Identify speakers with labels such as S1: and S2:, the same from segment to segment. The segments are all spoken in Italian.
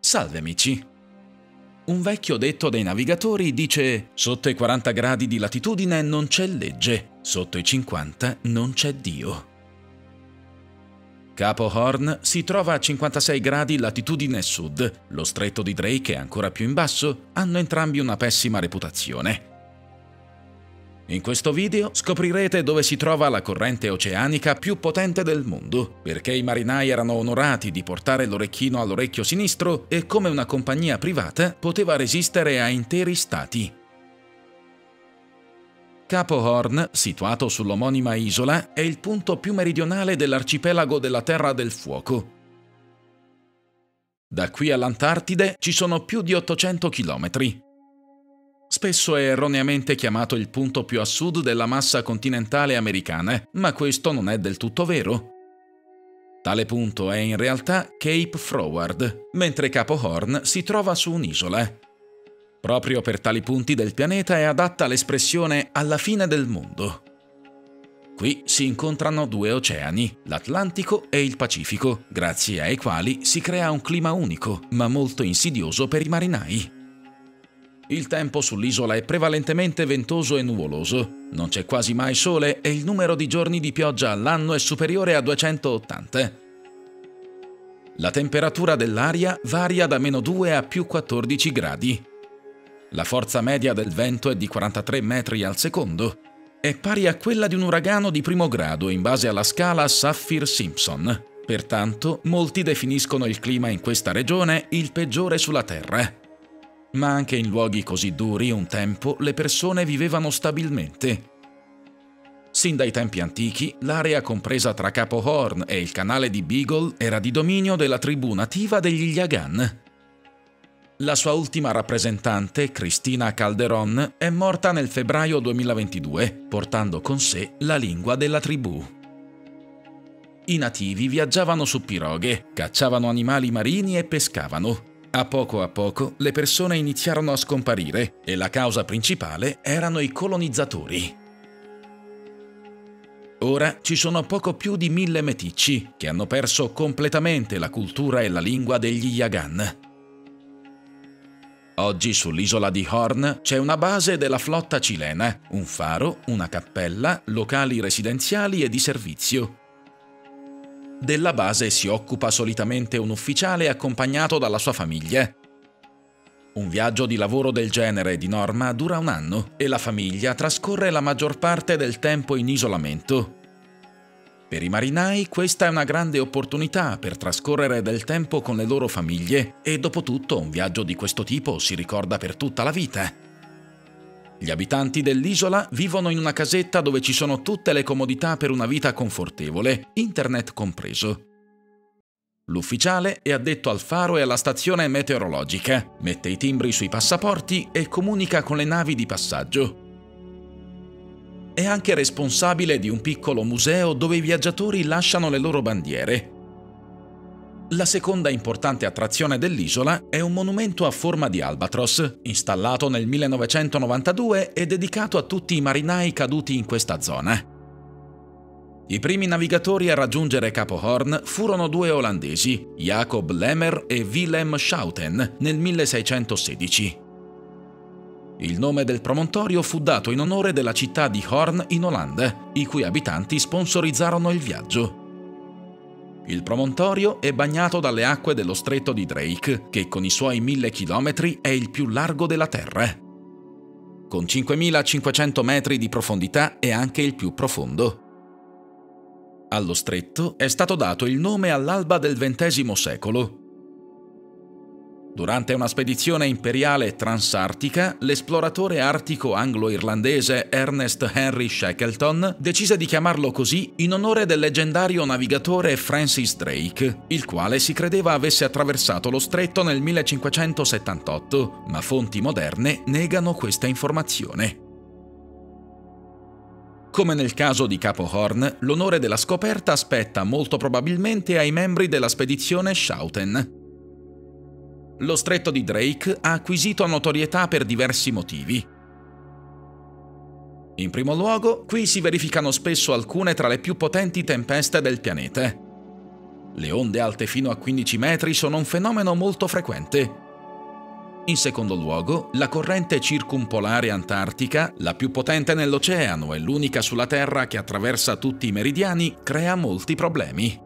S1: Salve amici! Un vecchio detto dei navigatori dice: sotto i 40 gradi di latitudine non c'è legge, sotto i 50 non c'è Dio. Capo Horn si trova a 56 gradi latitudine sud, lo stretto di Drake è ancora più in basso, hanno entrambi una pessima reputazione. In questo video scoprirete dove si trova la corrente oceanica più potente del mondo, perché i marinai erano onorati di portare l'orecchino all'orecchio sinistro e come una compagnia privata poteva resistere a interi stati. Capo Horn, situato sull'omonima isola, è il punto più meridionale dell'arcipelago della Terra del Fuoco. Da qui all'Antartide ci sono più di 800 chilometri. Spesso è erroneamente chiamato il punto più a sud della massa continentale americana, ma questo non è del tutto vero. Tale punto è in realtà Cape Froward, mentre Capo Horn si trova su un'isola. Proprio per tali punti del pianeta è adatta l'espressione «alla fine del mondo». Qui si incontrano due oceani, l'Atlantico e il Pacifico, grazie ai quali si crea un clima unico, ma molto insidioso per i marinai. Il tempo sull'isola è prevalentemente ventoso e nuvoloso, non c'è quasi mai sole e il numero di giorni di pioggia all'anno è superiore a 280. La temperatura dell'aria varia da -2 a +14 gradi. La forza media del vento è di 43 metri al secondo. È pari a quella di un uragano di primo grado in base alla scala Saffir-Simpson. Pertanto, molti definiscono il clima in questa regione il peggiore sulla Terra. Ma anche in luoghi così duri un tempo le persone vivevano stabilmente. Sin dai tempi antichi, l'area compresa tra Capo Horn e il canale di Beagle era di dominio della tribù nativa degli Yagan. La sua ultima rappresentante, Cristina Calderon, è morta nel febbraio 2022, portando con sé la lingua della tribù. I nativi viaggiavano su piroghe, cacciavano animali marini e pescavano. A poco le persone iniziarono a scomparire e la causa principale erano i colonizzatori. Ora ci sono poco più di 1000 meticci che hanno perso completamente la cultura e la lingua degli Yagan. Oggi sull'isola di Horn c'è una base della flotta cilena, un faro, una cappella, locali residenziali e di servizio. Della base si occupa solitamente un ufficiale accompagnato dalla sua famiglia. Un viaggio di lavoro del genere di norma dura un anno e la famiglia trascorre la maggior parte del tempo in isolamento. Per i marinai questa è una grande opportunità per trascorrere del tempo con le loro famiglie e dopotutto un viaggio di questo tipo si ricorda per tutta la vita. Gli abitanti dell'isola vivono in una casetta dove ci sono tutte le comodità per una vita confortevole, internet compreso. L'ufficiale è addetto al faro e alla stazione meteorologica, mette i timbri sui passaporti e comunica con le navi di passaggio. È anche responsabile di un piccolo museo dove i viaggiatori lasciano le loro bandiere. La seconda importante attrazione dell'isola è un monumento a forma di albatros, installato nel 1992 e dedicato a tutti i marinai caduti in questa zona. I primi navigatori a raggiungere Capo Horn furono due olandesi, Jacob Lemmer e Willem Schouten, nel 1616. Il nome del promontorio fu dato in onore della città di Horn in Olanda, i cui abitanti sponsorizzarono il viaggio. Il promontorio è bagnato dalle acque dello stretto di Drake, che con i suoi 1000 chilometri è il più largo della Terra. Con 5500 metri di profondità è anche il più profondo. Allo stretto è stato dato il nome all'alba del XX secolo. Durante una spedizione imperiale transartica, l'esploratore artico anglo-irlandese Ernest Henry Shackleton decise di chiamarlo così in onore del leggendario navigatore Francis Drake, il quale si credeva avesse attraversato lo stretto nel 1578, ma fonti moderne negano questa informazione. Come nel caso di Capo Horn, l'onore della scoperta spetta molto probabilmente ai membri della spedizione Schouten. Lo stretto di Drake ha acquisito notorietà per diversi motivi. In primo luogo, qui si verificano spesso alcune tra le più potenti tempeste del pianeta. Le onde alte fino a 15 metri sono un fenomeno molto frequente. In secondo luogo, la corrente circumpolare antartica, la più potente nell'oceano e l'unica sulla Terra che attraversa tutti i meridiani, crea molti problemi.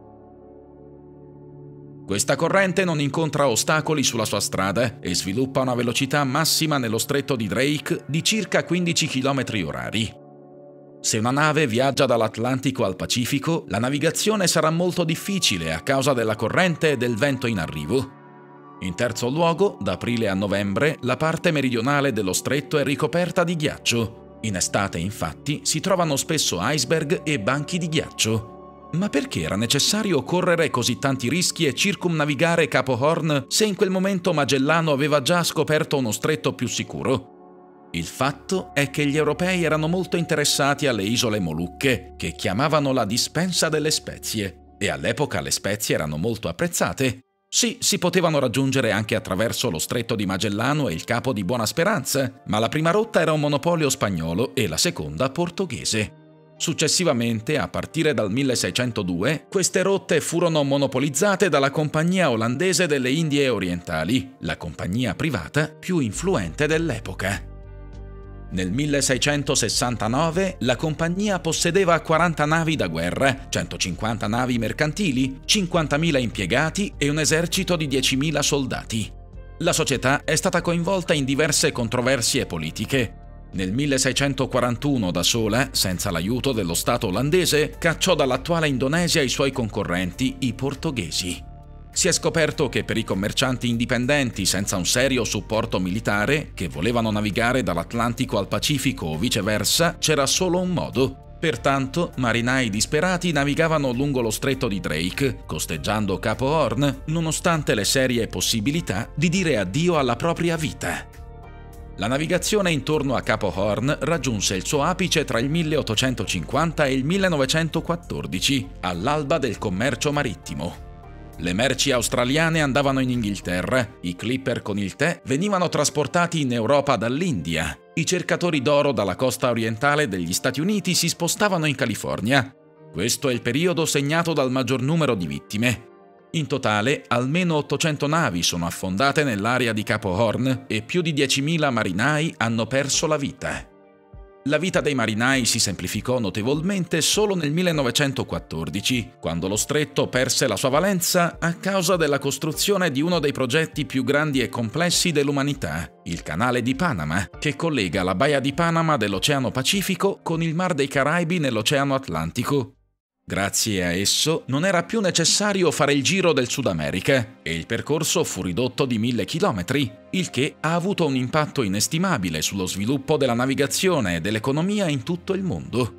S1: Questa corrente non incontra ostacoli sulla sua strada e sviluppa una velocità massima nello stretto di Drake di circa 15 km/h. Se una nave viaggia dall'Atlantico al Pacifico, la navigazione sarà molto difficile a causa della corrente e del vento in arrivo. In terzo luogo, da aprile a novembre, la parte meridionale dello stretto è ricoperta di ghiaccio. In estate, infatti, si trovano spesso iceberg e banchi di ghiaccio. Ma perché era necessario correre così tanti rischi e circumnavigare Capo Horn se in quel momento Magellano aveva già scoperto uno stretto più sicuro? Il fatto è che gli europei erano molto interessati alle isole Molucche, che chiamavano la dispensa delle spezie, e all'epoca le spezie erano molto apprezzate. Sì, si potevano raggiungere anche attraverso lo Stretto di Magellano e il Capo di Buona Speranza, ma la prima rotta era un monopolio spagnolo e la seconda portoghese. Successivamente, a partire dal 1602, queste rotte furono monopolizzate dalla Compagnia Olandese delle Indie Orientali, la compagnia privata più influente dell'epoca. Nel 1669 la compagnia possedeva 40 navi da guerra, 150 navi mercantili, 50.000 impiegati e un esercito di 10.000 soldati. La società è stata coinvolta in diverse controversie politiche. Nel 1641 da sola, senza l'aiuto dello Stato olandese, cacciò dall'attuale Indonesia i suoi concorrenti, i portoghesi. Si è scoperto che per i commercianti indipendenti senza un serio supporto militare, che volevano navigare dall'Atlantico al Pacifico o viceversa, c'era solo un modo. Pertanto, marinai disperati navigavano lungo lo stretto di Drake, costeggiando Capo Horn, nonostante le serie possibilità di dire addio alla propria vita. La navigazione intorno a Capo Horn raggiunse il suo apice tra il 1850 e il 1914, all'alba del commercio marittimo. Le merci australiane andavano in Inghilterra, i clipper con il tè venivano trasportati in Europa dall'India, i cercatori d'oro dalla costa orientale degli Stati Uniti si spostavano in California. Questo è il periodo segnato dal maggior numero di vittime. In totale, almeno 800 navi sono affondate nell'area di Capo Horn e più di 10.000 marinai hanno perso la vita. La vita dei marinai si semplificò notevolmente solo nel 1914, quando lo stretto perse la sua valenza a causa della costruzione di uno dei progetti più grandi e complessi dell'umanità, il Canale di Panama, che collega la Baia di Panama dell'Oceano Pacifico con il Mar dei Caraibi nell'Oceano Atlantico. Grazie a esso non era più necessario fare il giro del Sud America e il percorso fu ridotto di 1.000 chilometri, il che ha avuto un impatto inestimabile sullo sviluppo della navigazione e dell'economia in tutto il mondo.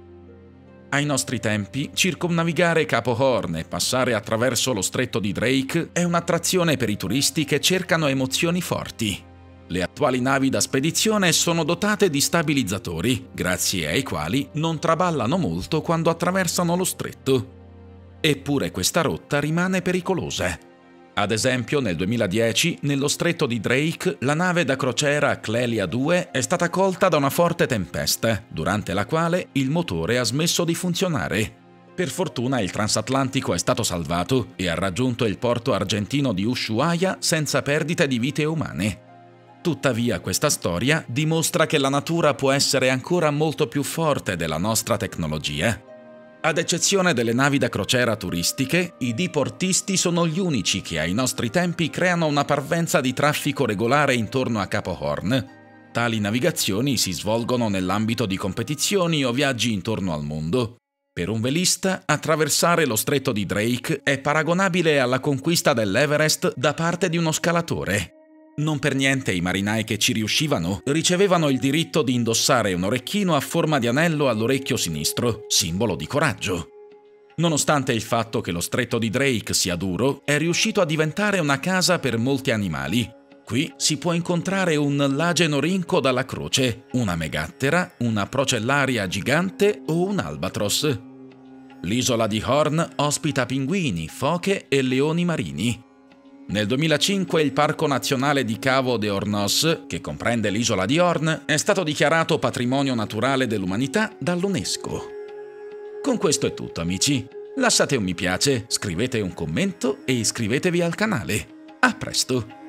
S1: Ai nostri tempi, circumnavigare Capo Horn e passare attraverso lo stretto di Drake è un'attrazione per i turisti che cercano emozioni forti. Le attuali navi da spedizione sono dotate di stabilizzatori, grazie ai quali non traballano molto quando attraversano lo stretto. Eppure questa rotta rimane pericolosa. Ad esempio, nel 2010, nello stretto di Drake, la nave da crociera Clelia 2 è stata colta da una forte tempesta, durante la quale il motore ha smesso di funzionare. Per fortuna il transatlantico è stato salvato e ha raggiunto il porto argentino di Ushuaia senza perdite di vite umane. Tuttavia questa storia dimostra che la natura può essere ancora molto più forte della nostra tecnologia. Ad eccezione delle navi da crociera turistiche, i diportisti sono gli unici che ai nostri tempi creano una parvenza di traffico regolare intorno a Capo Horn. Tali navigazioni si svolgono nell'ambito di competizioni o viaggi intorno al mondo. Per un velista, attraversare lo stretto di Drake è paragonabile alla conquista dell'Everest da parte di uno scalatore. Non per niente i marinai che ci riuscivano ricevevano il diritto di indossare un orecchino a forma di anello all'orecchio sinistro, simbolo di coraggio. Nonostante il fatto che lo stretto di Drake sia duro, è riuscito a diventare una casa per molti animali. Qui si può incontrare un lagenorinco dalla croce, una megattera, una procellaria gigante o un albatros. L'isola di Horn ospita pinguini, foche e leoni marini. Nel 2005 il Parco Nazionale di Cabo de Hornos, che comprende l'isola di Horn, è stato dichiarato Patrimonio Naturale dell'Umanità dall'UNESCO. Con questo è tutto, amici. Lasciate un mi piace, scrivete un commento e iscrivetevi al canale. A presto!